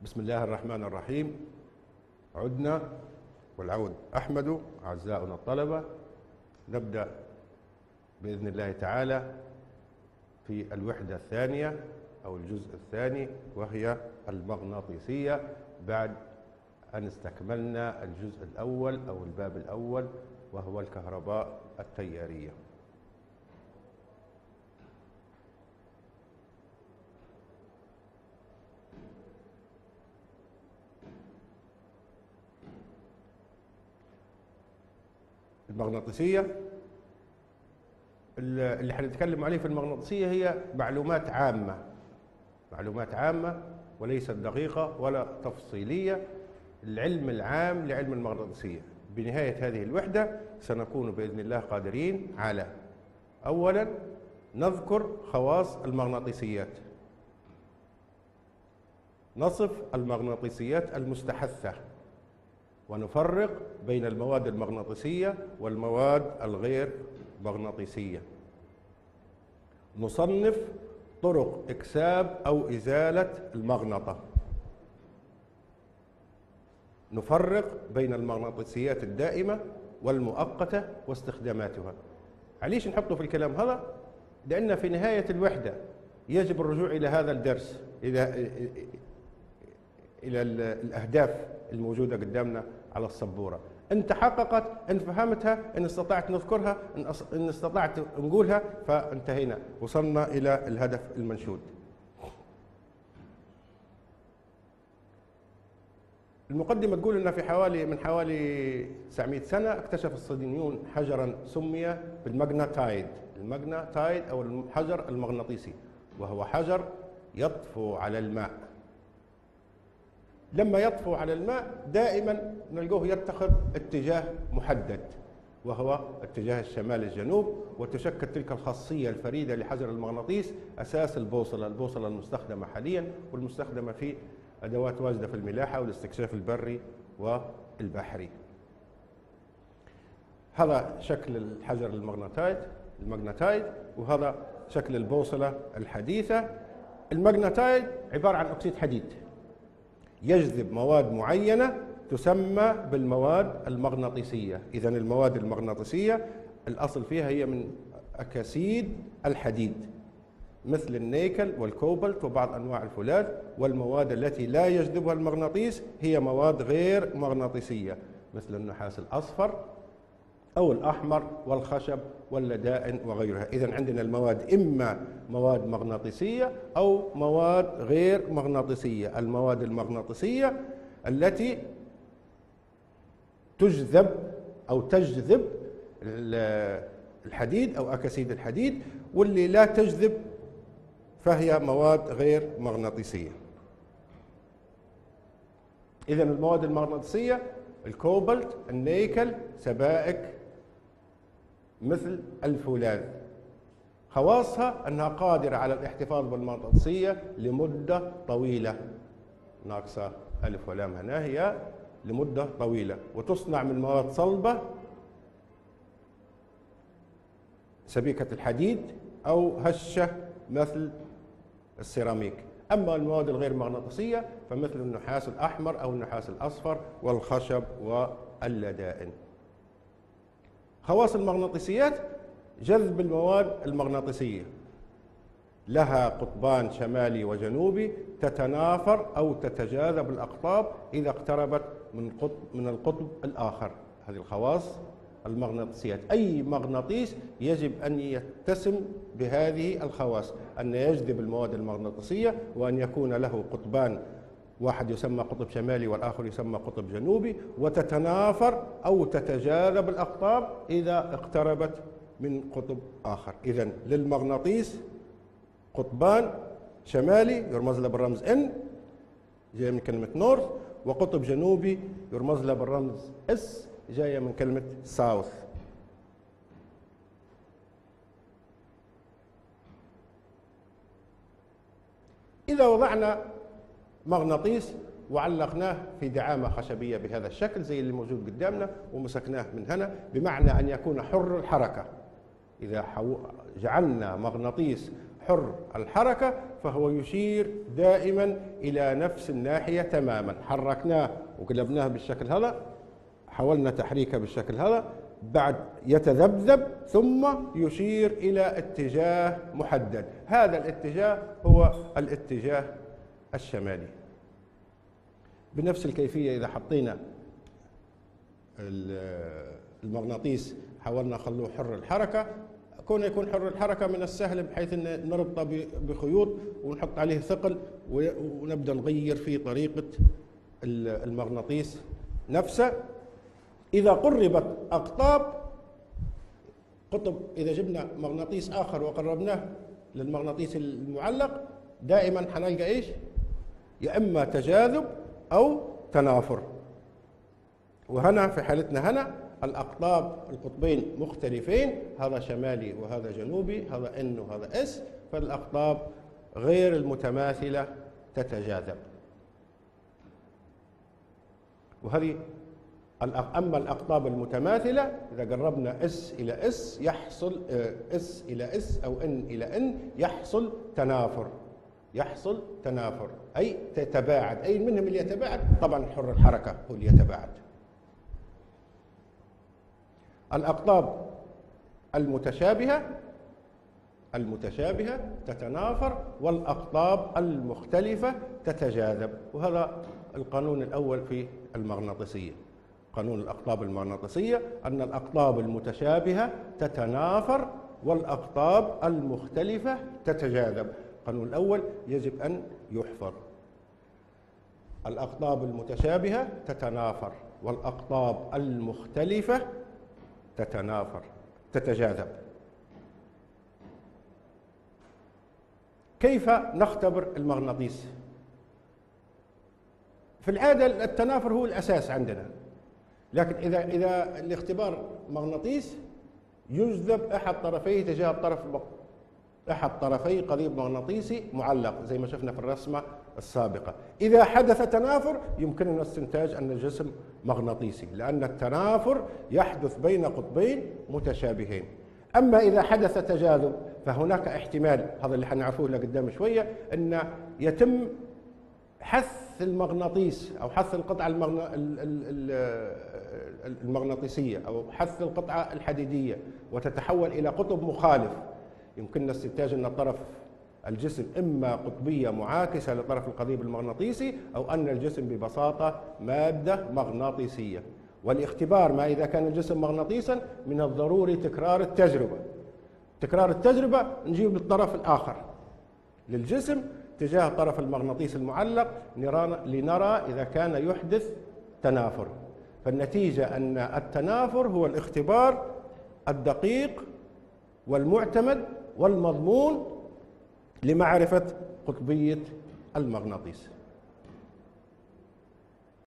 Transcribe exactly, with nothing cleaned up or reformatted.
بسم الله الرحمن الرحيم. عدنا والعود أحمد. أعزائنا الطلبة، نبدأ بإذن الله تعالى في الوحدة الثانية أو الجزء الثاني، وهي المغناطيسية، بعد أن استكملنا الجزء الأول أو الباب الأول وهو الكهرباء التيارية. المغناطيسية اللي حنتكلم عليه في المغناطيسية هي معلومات عامة، معلومات عامة وليست دقيقة ولا تفصيلية، العلم العام لعلم المغناطيسية. بنهاية هذه الوحدة سنكون بإذن الله قادرين على أولا نذكر خواص المغناطيسيات، نصف المغناطيسيات المستحثة، ونفرق بين المواد المغناطيسية والمواد الغير مغناطيسية، نصنف طرق إكساب أو إزالة المغناطة، نفرق بين المغناطيسيات الدائمة والمؤقتة واستخداماتها. عليش نحطه في الكلام هذا؟ لأن في نهاية الوحدة يجب الرجوع إلى هذا الدرس، إلى إلى الأهداف الموجودة قدامنا على السبورة. إن تحققت، إن فهمتها، إن استطعت نذكرها، إن استطعت نقولها، فانتهينا، وصلنا إلى الهدف المنشود. المقدمة تقول أن في حوالي من حوالي تسعمئة سنة اكتشف الصينيون حجرا سمي بالمغناطايد، المغناطايد أو الحجر المغناطيسي، وهو حجر يطفو على الماء. لما يطفو على الماء دائما نلقوه يتخذ اتجاه محدد، وهو اتجاه الشمال الجنوب، وتشكل تلك الخاصية الفريدة لحجر المغناطيس أساس البوصلة، البوصلة المستخدمة حاليا والمستخدمة في أدوات واجدة في الملاحة والاستكشاف البري والبحري. هذا شكل الحجر المغناطايد المغناطايد وهذا شكل البوصلة الحديثة. المغناطايد عبارة عن أكسيد حديد يجذب مواد معينة تسمى بالمواد المغناطيسية. إذن المواد المغناطيسية الأصل فيها هي من أكاسيد الحديد مثل النيكل والكوبالت وبعض أنواع الفولاذ، والمواد التي لا يجذبها المغناطيس هي مواد غير مغناطيسية مثل النحاس الأصفر أو الأحمر والخشب واللدائن وغيرها. إذن عندنا المواد إما مواد مغناطيسية أو مواد غير مغناطيسية. المواد المغناطيسية التي تجذب أو تجذب الحديد أو أكاسيد الحديد، واللي لا تجذب فهي مواد غير مغناطيسية. إذن المواد المغناطيسية الكوبالت، النيكل، سبائك مثل الفولاذ. خواصها أنها قادرة على الاحتفاظ بالمغناطيسية لمدة طويلة، ناقصة ألف ولام هنا، هي لمدة طويلة، وتصنع من مواد صلبة سبيكة الحديد أو هشة مثل السيراميك. أما المواد الغير مغناطيسية فمثل النحاس الأحمر أو النحاس الأصفر والخشب واللدائن. خواص المغناطيسيات جذب المواد المغناطيسية، لها قطبان شمالي وجنوبي تتنافر أو تتجاذب الأقطاب إذا اقتربت من قطب من القطب الآخر. هذه الخواص المغناطيسيات. أي مغناطيس يجب أن يتسم بهذه الخواص، أن يجذب المواد المغناطيسية وأن يكون له قطبان، واحد يسمى قطب شمالي والآخر يسمى قطب جنوبي، وتتنافر أو تتجاذب الأقطاب إذا اقتربت من قطب آخر. إذن للمغناطيس قطبان شمالي يرمز له بالرمز N جاي من كلمة نورث، وقطب جنوبي يرمز له بالرمز S جاية من كلمة ساوث. إذا وضعنا مغناطيس وعلقناه في دعامة خشبية بهذا الشكل زي اللي موجود قدامنا ومسكناه من هنا، بمعنى أن يكون حر الحركة. إذا جعلنا مغناطيس حر الحركة فهو يشير دائما إلى نفس الناحية تماما. حركناه وقلبناه بالشكل هذا، حاولنا تحريكه بالشكل هذا، بعد يتذبذب ثم يشير إلى اتجاه محدد. هذا الاتجاه هو الاتجاه الشمالي. بنفس الكيفية إذا حطينا المغناطيس حاولنا نخلوه حر الحركة، كون يكون حر الحركة من السهل بحيث أن نربطه بخيوط ونحط عليه ثقل ونبدأ نغير في طريقة المغناطيس نفسه. إذا قربت أقطاب قطب، إذا جبنا مغناطيس آخر وقربناه للمغناطيس المعلق دائما حنلقى إيش؟ يا إما تجاذب أو تنافر. وهنا في حالتنا هنا الأقطاب القطبين مختلفين، هذا شمالي وهذا جنوبي، هذا إن وهذا إس، فالأقطاب غير المتماثلة تتجاذب. وهذه أما الأقطاب المتماثلة إذا قربنا إس إلى إس يحصل إس إلى إس أو إن إلى إن يحصل تنافر، يحصل تنافر أي تتباعد. أي منهم اللي يتباعد؟ طبعا حر الحركة هو اللي يتباعد. الأقطاب المتشابهة المتشابهة تتنافر، والأقطاب المختلفة تتجاذب. وهذا القانون الأول في المغناطيسية. قانون الأقطاب المغناطيسية أن الأقطاب المتشابهة تتنافر والأقطاب المختلفة تتجاذب. القانون الأول يجب أن يحفظ. الأقطاب المتشابهة تتنافر والأقطاب المختلفة تتنافر تتجاذب. كيف نختبر المغناطيس؟ في العادة التنافر هو الأساس عندنا، لكن إذا إذا الاختبار مغناطيس يجذب أحد طرفيه تجاه الطرف أحد طرفي قضيب مغناطيسي معلق زي ما شفنا في الرسمة السابقة. إذا حدث تنافر يمكننا استنتاج أن الجسم مغناطيسي، لأن التنافر يحدث بين قطبين متشابهين. أما إذا حدث تجاذب فهناك احتمال، هذا اللي حنعرفه لقدام شوية، أن يتم حث المغناطيس أو حث القطعة المغناطيسية أو حث القطعة الحديدية وتتحول إلى قطب مخالف. يمكننا استنتاج أن طرف الجسم إما قطبية معاكسة لطرف القضيب المغناطيسي أو أن الجسم ببساطة مادة مغناطيسية. والاختبار ما إذا كان الجسم مغناطيسا من الضروري تكرار التجربة. تكرار التجربة نجيب الطرف الآخر للجسم تجاه طرف المغناطيس المعلق لنرى إذا كان يحدث تنافر. فالنتيجة أن التنافر هو الاختبار الدقيق والمعتمد والمضمون لمعرفة قطبية المغناطيس.